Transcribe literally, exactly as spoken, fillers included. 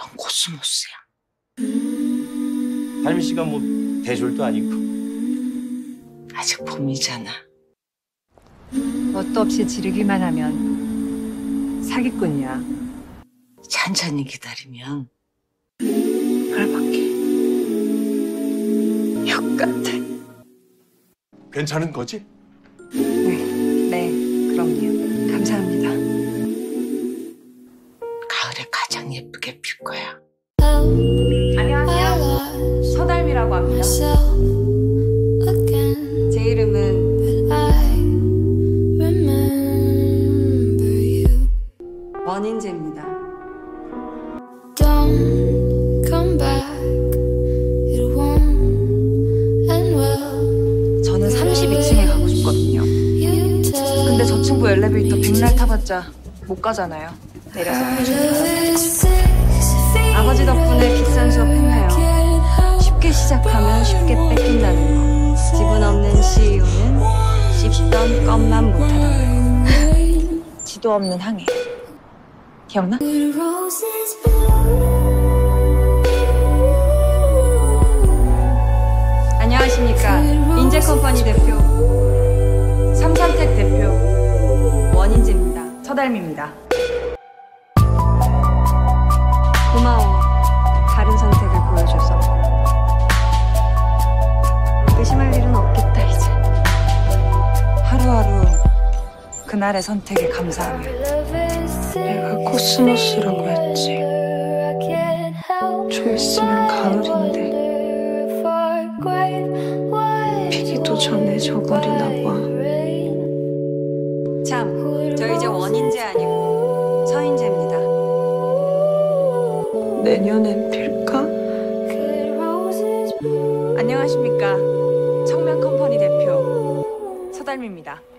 넌 코스모스야. 달미 씨가 뭐 대졸도 아니고. 아직 봄이잖아. 뭣도 없이 지르기만 하면 사기꾼이야. 천천히 기다리면 열받게. 역 같아. 괜찮은 거지? 네, 네, 그럼요. 감사합니다. 가을에 가장 예쁘게 필 거야. 안녕하세요. 서달미라고 합니다. 제 이름은 원인재입니다. 저는 삼십이 층에 가고 싶거든요. 근데 저층부 엘리베이터 백날 타봤자 못 가잖아요. 내려서 아버지 덕분에 비싼 수업 했네요. 쉽게 시작하면 쉽게 뺏긴다는 거. 지분 없는 씨이오는 씹던 껌만 못하던 거. 지도 없는 항해. 기억나? 안녕하십니까. 인재컴퍼니 대표 삼삼택 대표 원인재입니다. 서달미입니다. 고마워. 다른 선택을 보여줘서. 의심할 일은 없겠다 이제. 하루하루 그날의 선택에 감사하며. 내가 코스모스라고 했지. 좀 있으면 가을인데 피기도 전에 져버리나 봐. 참, 저 이제 원인재 아니고 서인재입니다. 내년엔 필까? 안녕하십니까. 청명컴퍼니 대표 서달미입니다.